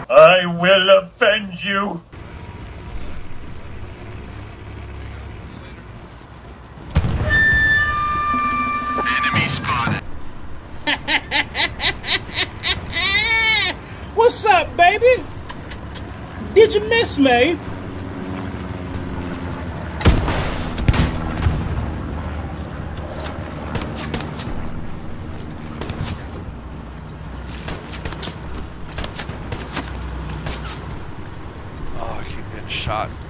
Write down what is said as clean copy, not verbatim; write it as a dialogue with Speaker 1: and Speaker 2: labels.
Speaker 1: I will avenge you.
Speaker 2: Enemy spotted.
Speaker 3: What's up, baby? Did you miss me?
Speaker 2: Oh, I keep getting shot.